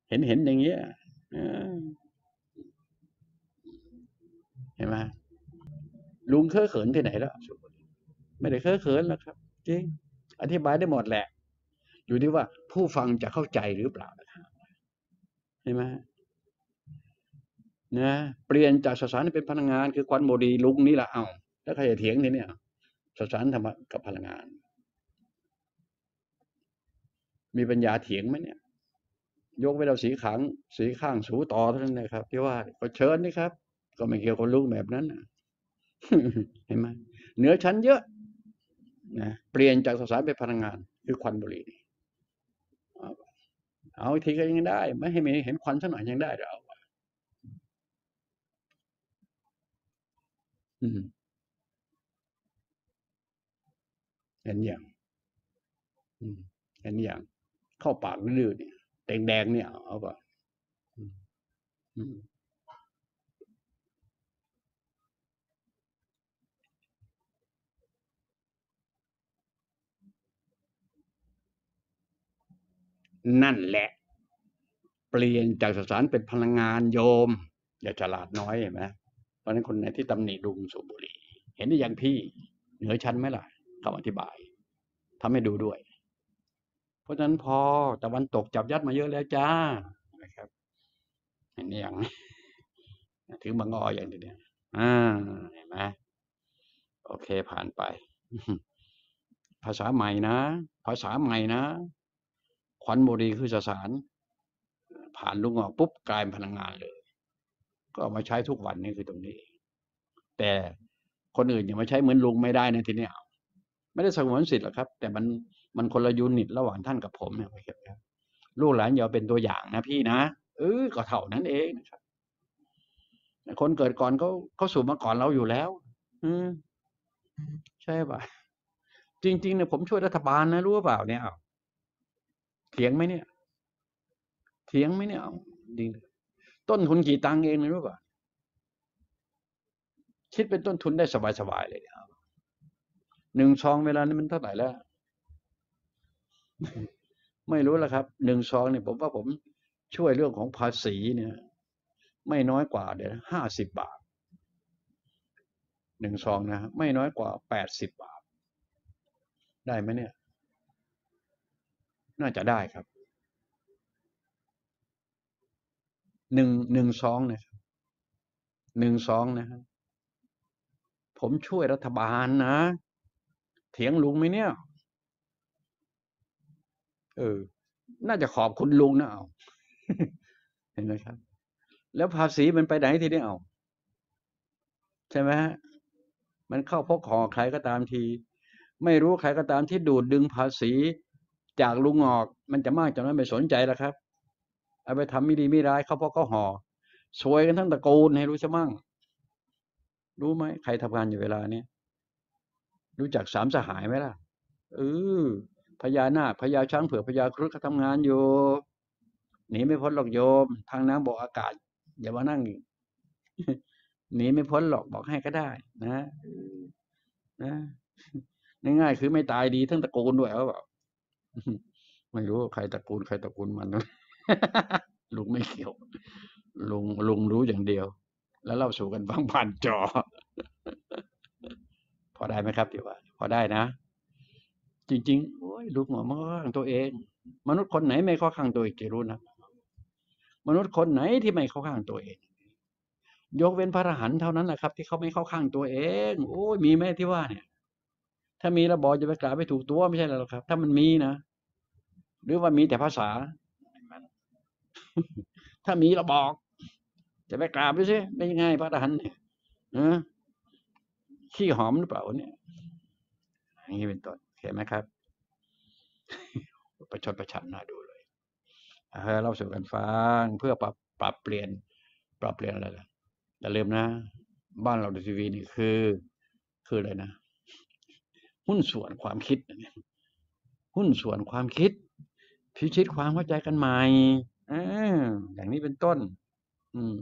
เห็นอย่างเงี้ยเห็นไหมลุงเคอะเขินที่ไหนแล้วไม่ได้เคอะเขินแล้วครับจริงอธิบายได้หมดแหละอยู่ที่ว่าผู้ฟังจะเข้าใจหรือเปล่านะครับเห็นไหมนะเปลี่ยนจากสสารเป็นพลังงานคือควันโมดีลุงนี่แหละเอาแล้วใครจะเถียงทีเนี่ยสสารธรรมะกับพลังงานมีปัญญาเถียงไหมเนี่ยยกเว้นเราสีข้างสูต่อเท่านั้นนะครับที่ว่าก็เชิญนี่ครับก็ไม่เกี่ยวกับลุงแบบนั้นเห็นไหมเหนือชั้นเยอะนะเปลี่ยนจากสสารเป็นพลังงานคือควันบุหรี่เอาทีก็ยังได้ไม่ให้มีเห็นควันสักหน่อยยังได้เราเห็นอย่างเห็นอย่างเข้าปากดื้อเนี่ยแดงเนี่ยเอาป่ะนั่นแหละเปลี่ยนจากสสารเป็นพลังงานโยมอย่าฉลาดน้อยเห็นไหมเพราะนั้นคนไหนที่ตำหนิลุงสูบบุหรี่เห็นได้อย่างพี่เหนือชั้นไหมล่ะคำอธิบายทำให้ดูด้วยเพราะฉะนั้นพอตะวันตกจับยัดมาเยอะแล้วจ้านะครับเห็นอย่างถึงบางอ้ออย่างเดียวเห็นไหมโอเคผ่านไปภาษาใหม่นะภาษาใหม่นะควันบุหรี่คือสสารผ่านลุงออกปุ๊บกลายเป็นพลังงานเลยก็เอามาใช้ทุกวันนี่คือตรงนี้แต่คนอื่นอย่ามาใช้เหมือนลุงไม่ได้นะทีนี้ไม่ได้สงวนสิทธิ์หรอกครับแต่มันคนละยูนิตระหว่างท่านกับผมเนี่ยครับลูกหลานอย่าเป็นตัวอย่างนะพี่นะก็เท่านั้นเองนะครับคนเกิดก่อนเขาสูบมาก่อนเราอยู่แล้วอืมใช่ป่ะจริงๆเนี่ยผมช่วยรัฐบาลนะรู้เปล่าเนี่ยเถียงไหมเนี่ยเถียงไหมเนี่ยจริงต้นทุนกี่ตังค์เองนะรู้ป่ะคิดเป็นต้นทุนได้สบายๆเลยหนึ่งซองเวลานี้มันเท่าไหร่แล้วไม่รู้แล้วครับหนึ่งซองเนี่ยผมว่าผมช่วยเรื่องของภาษีเนี่ยไม่น้อยกว่าเดี๋ยว50 บาทหนึ่งซองนะไม่น้อยกว่า80 บาทได้ไหมเนี่ยน่าจะได้ครับหนึ่งซองนะครับหนึ่งซองนะครับผมช่วยรัฐบาลนะเถียงลุงไหมเนี่ยเออน่าจะขอบคุณลุงนะเอาเห็นไหมครับแล้วภาษีมันไปไหนทีนี้เอาใช่ไหมฮะมันเข้าพกห่อใครก็ตามทีไม่รู้ใครก็ตามที่ดูดดึงภาษีจากลุงออกมันจะมากจนนั้นไม่สนใจแล้วครับเอาไปทำไม่ดีไม่ร้ายเขาพกเขาห่อซวยกันทั้งตระกูลให้รู้ใช่มั่งรู้ไหมใครทำงานอยู่เวลานี้รู้จักสามสหายไหมล่ะเออพญานาคพญาช้างเผือกพญาครุฑเขาทำงานอยู่หนีไม่พ้นหรอกโยมทางน้ำบอกอากาศอย่ามานั่งหนีไม่พ้นหรอกบอกให้ก็ได้นะนะง่ายๆคือไม่ตายดีทั้งตระกูลด้วยเขาบอกไม่รู้ใครตระกูลใครตระกูลมันลุงไม่เกี่ยวลุงรู้อย่างเดียวแล้วเล่าสู่กันฟังผ่านจอพอได้ไหมครับเดี๋ยวว่าพอได้นะจริงๆโอ้ยลุงมันเข้าข้างตัวเองมนุษย์คนไหนไม่เข้าข้างตัวเองจะรู้นะมนุษย์คนไหนที่ไม่เข้าข้างตัวเองยกเว้นพระอรหันต์เท่านั้นแหละครับที่เขาไม่เข้าข้างตัวเองโอ้ยมีไหมที่ว่าเนี่ยถ้ามีระบอกจะไปกล่าวไม่ถูกตัวไม่ใช่หรอกครับถ้ามันมีนะหรือว่ามีแต่ภาษาถ้ามีระบอกจะไปกราบดูสิไม่ง่ายพระอรหันต์เนี่ยขี้หอมหรือเปล่าเนี่ยอย่างนี้เป็นต้นเห็นไหมครับประชดประชันน่าดูเลยเล่าสู่กันฟังเพื่อปรับเปลี่ยนอะไรล่ะอย่าลืมนะบ้านเราดูทีวีนี่คืออะไรนะหุ้นส่วนความคิดหุ้นส่วนความคิดพิชิตความเข้าใจกันใหม่อย่างนี้เป็นต้นอืม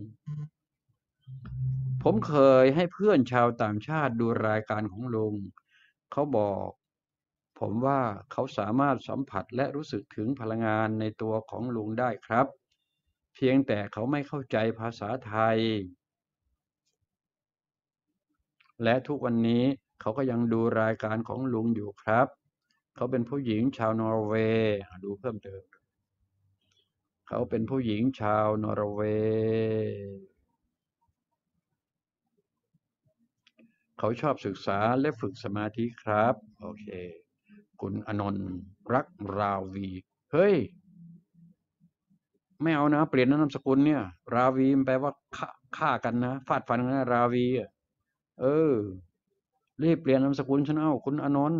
ผมเคยให้เพื่อนชาวต่างชาติดูรายการของลุงเขาบอกผมว่าเขาสามารถสัมผัสและรู้สึกถึงพลังงานในตัวของลุงได้ครับเพียงแต่เขาไม่เข้าใจภาษาไทยและทุกวันนี้เขาก็ยังดูรายการของลุงอยู่ครับเขาเป็นผู้หญิงชาวนอร์เวย์ดูเพิ่มเติมเขาเป็นผู้หญิงชาวนอร์เวย์เขาชอบศึกษาและฝึกสมาธิครับโอเคคุณอนนท์รักราวีเฮ้ยไม่เอานะเปลี่ยนนามสกุลเนี่ยราวีมันแปลว่าฆ่ากันนะฟาดฟันกันนะราวีเออรีบเปลี่ยนนามสกุลฉันเอาคุณอนนท์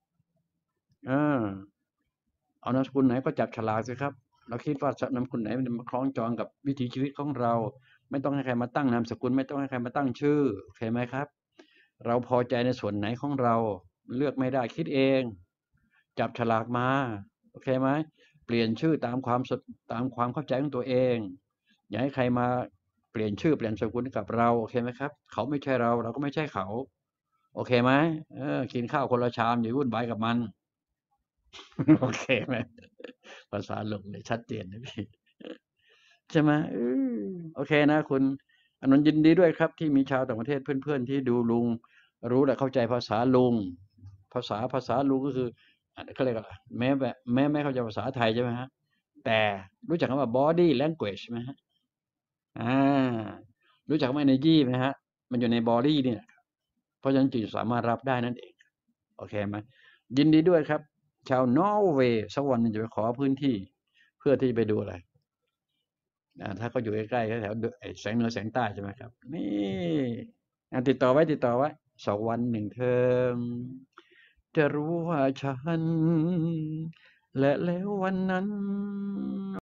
เอานามสกุลไหนก็จับฉลากสิครับเราคิดว่านามสกุลไหนมันมาคล้องจองกับวิถีชีวิตของเราไม่ต้องให้ใครมาตั้งนามสกุลไม่ต้องให้ใครมาตั้งชื่อโอเคไหมครับเราพอใจในส่วนไหนของเราเลือกไม่ได้คิดเองจับฉลากมาโอเคไหมเปลี่ยนชื่อตามความเข้าใจของตัวเองอย่าให้ใครมาเปลี่ยนชื่อเปลี่ยนนามสกุลกับเราโอเคไหมครับเขาไม่ใช่เราเราก็ไม่ใช่เขาโอเคไหมกินข้าวคนละชามอย่าวุ่นวายกับมัน โอเคไหมภาษาลงเลยชัดเจนนะพี่ใช่ไหมโอเคนะคุณอานนท์ยินดีด้วยครับที่มีชาวต่างประเทศเพื่อนๆที่ดูลุงรู้และเข้าใจภาษาลุงภาษาลุงก็คือเขาเรียกอะไรแม้ไม่เข้าใจภาษาไทยใช่ไหมฮะแต่รู้จักคำว่า body language ไหมฮะอ่ารู้จักคำว่า energy ไหมฮะมันอยู่ใน body เนี่ยเพราะฉะนั้นจึงสามารถรับได้นั่นเองโอเคไหมยินดีด้วยครับชาวนอร์เวย์สักวันหนึงจะไปขอพื้นที่เพื่อที่จะไปดูอะไรถ้าเขาอยู่ใกล้ๆแถวๆแสงเหนือแสงใต้ใช่ไหมครับนี่ติดต่อไว้สักวันหนึ่งเธอจะรู้ว่าฉันและแล้ววันนั้น